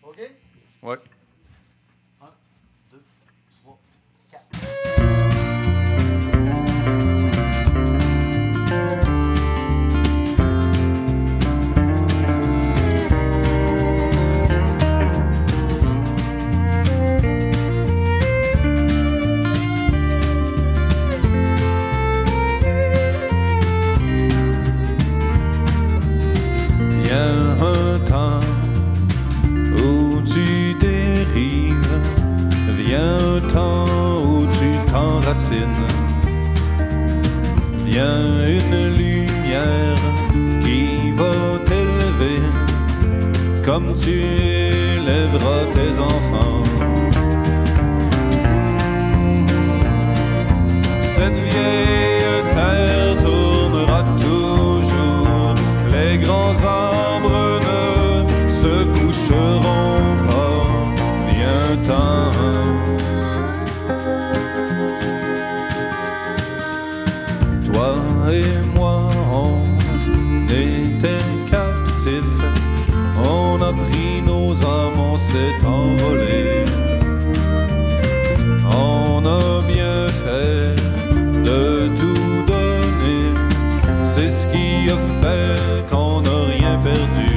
OK? Ouais. 1, 2, 3, 4. Vient une lumière qui va t'élever comme tu élèveras tes enfants. Cette vieille terre tournera toujours, les grands arbres ne se coucheront pas, viens-t'en. Toi et moi, on était captifs, on a pris nos âmes, on s'est envolé. On a bien fait de tout donner, c'est ce qui a fait qu'on n'a rien perdu.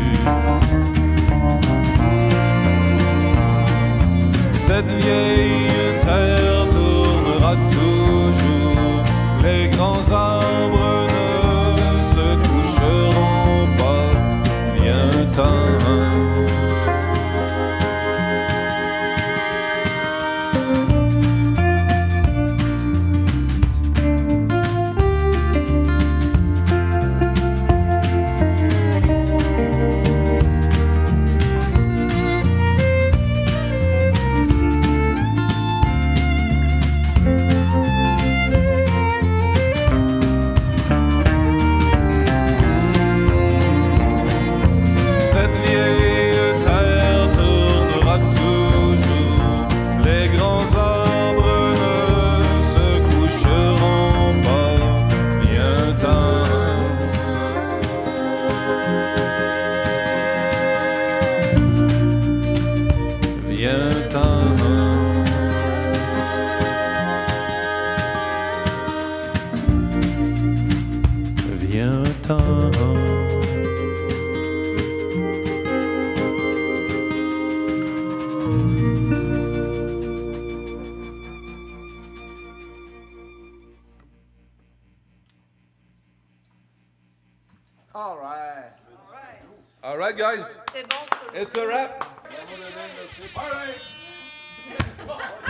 Cette vieille terre tournera toujours, les grands arbres ne se coucheront pas, viens-t'en. All right, guys. C'est bon, It's a wrap. All right.